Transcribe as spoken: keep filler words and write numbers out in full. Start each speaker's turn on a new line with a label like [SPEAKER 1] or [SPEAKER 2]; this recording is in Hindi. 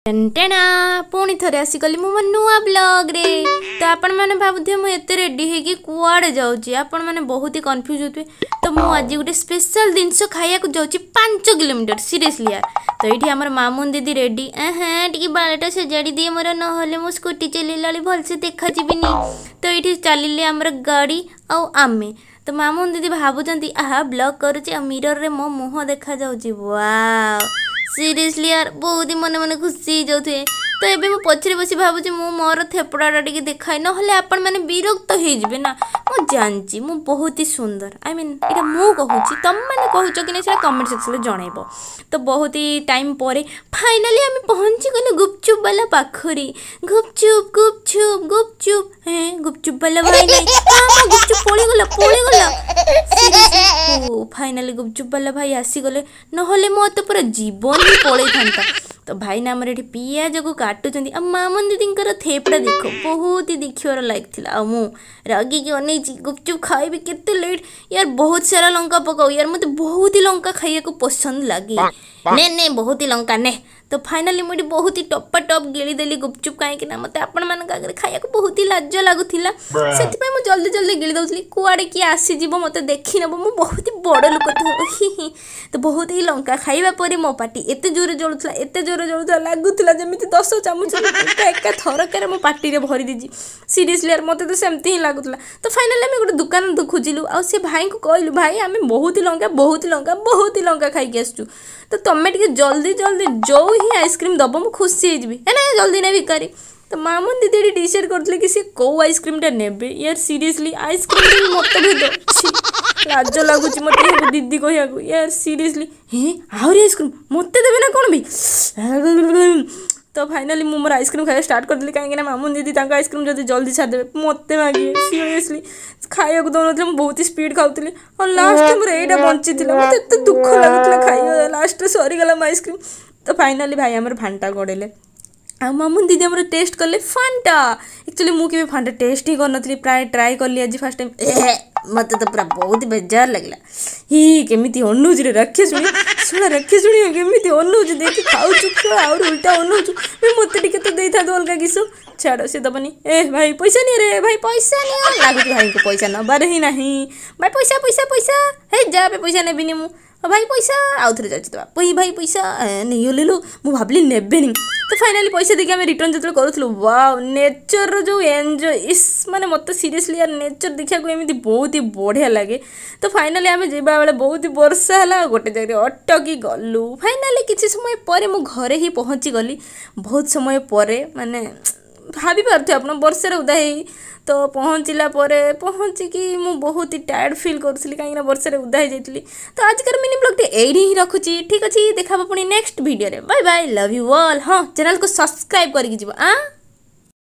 [SPEAKER 1] टेना पुणी थे आसिकली मो नुआ ब्लॉग रे तो आपण मैंने भावुथे मुझे रेडी है कुआड़े जाऊँगी आपण मैंने बहुत ही कन्फ्यूज होते तो मुझे आज गोटे स्पेशल जिनस खाया जाऊँगी पांच किलोमीटर सीरियसली यार। तो ये आम मामून दीदी रेडी हाँ टी बालटा सजाड़ी दिए मोर ना मो स्कूटी चलैला भलसे देखा जीविनी तो ये चलिए आमर गाड़ी आमे तो मामून दीदी भावुंट आहा ब्लॉग करुचे मिरर रे मो मुँह देखा जाऊँगी वाव सीरियसली यार बहुत ही मन मन खुशी जाऊे। तो ये मुझे पछरे बसी भावुँ मो मोर थेपड़ाटा टी देखाए ना आपण मैंने विरक्त हो ना मु जानची मु बहुत ही सुंदर आई मीन इटा मु कहूँ तुम मैंने कहूच कि नहीं कमेंट सेक्शन जनइब। तो बहुत ही टाइम पर फाइनाली आम पहुँची गलु गुपचुप वाला पाखरी गुपचुप गुपचुप गुपचुप हाँ गुपचुप वाला भाई नहीं गुपचुप पड़गला पड़गला फाइनाली गुपचुप वाला भाई आसीगले ना मत पूरा जीवन ही पड़े था। तो भाई ना आमर ये पियाज को काटुंट मामन दीदी थेपड़ा देख बहुत ही देखिबार लायक थिला मु रागी की अनै गुपचुप खाइबी केते लेट यार बहुत सारा लंका पकाओ यार मते बहुत ही लंका खाइया को पसंद लगे ने ने बहुत ही लंका ने। तो फाइनाली मुझे बहुत ही टप्पा टप गिली देली गुपचुप कहीं ना मत आपण मान आगे खाया को बहुत ही लाज लगुला से जल्दी जल्दी गिली दौली कुआड़े किए आसीज मत देखी नब मु बहुत ही बड़ लोक तो तो बहुत ही लंका खाइबा पर मो पाटी एत जोर जलुला एत जोर जलुला लगुला जमी दस चामच एका थरक मो पाटी भरी दीजिए सीरियसली यार मत तो सेमती ही लगुला। तो फाइनाली आम गोटे दुकान खोजिलु आ से भाई को कहलु भाई आम बहुत ही लंका बहुत ही लंका बहुत ही लंका खाई आसचु तो तुम्हें टे जल्दी जल्दी जो ही आइसक्रीम दब मुझे खुशी है ना जल्दी ने भिकारी। तो मामून दीदी डिसाइड करते कि सी कौ आइसक्रीमटा ने यार सीरियसली आइसक्रीम मत भी दे लाज लगुच मत दीदी कह यार सीरियसली हे आहरी आइसक्रीम मत देवे ना कौन भी। तो फाइनाली मु मोर आइसक्रीम खाया स्टार्ट कर कहीं मामून दीदी आइसक्रीम जल्दी जल्दी छाड़देवे मत मागे सीरियसली खाया दौन बहुत ही स्पीड खाऊली और लास्ट मोर यहाँ बंची मत एत दुख लगुला खाई लास्ट सरीगला मो आइसक्रीम। तो फाइनाली भाई आमर फांटा गड़ेले आ मामून दीदी आमर टेस्ट कले फांटा एक्चुअली मुझे फांटा टेस्ट ही करनी प्राय ट्राए कली आज फास्ट टाइम मत तो पूरा बहुत ही बेजार लगला ही केमी अनुज रे रखे शुणी शुणा रखे शुणी केमी अनुज देखी खाऊ आउर उल्टा अनुज मत टे तो दे था अलग किस छाड़ से दबनी ए भाई पैसा नहीं रे भाई पैसा नहीं लगुच भाई को पैसा नबार ही नहीं भाई पैसा पैसा पैसा हे जा पैसा नेबिनी मु भाई पैसा आउ थे जाऊँ भाई पैसा नहीं ले लो मुझे भाविली नेबे नहीं। तो फाइनाली पैसा देखिए आम रिटर्न जो करूँ वाव नेचर जो एंजॉय इस माने मत सीरियसली यार नेचर देखा एमती बहुत ही बढ़िया लगे। तो फाइनाली आम जावा बेले बहुत ही वर्षा है गोटे जगह अटकी गलु फाइनाली किसी समय पर मु घरे ही पहुँची गली बहुत समय पर माने भाभी पार्थे आप वर्षा उदा ही तो पहुँचला पहुँचिकी मु बहुत ही टायर्ड फील करुँगी कहीं वर्षा उदा ही जाती। तो आजकल मिनी ब्लॉग ये ही रखुची ठीक अच्छे देखा पुणी नेक्स्ट वीडियो रे bye bye love you all. हाँ चैनल को सब्सक्राइब करके जीव आ।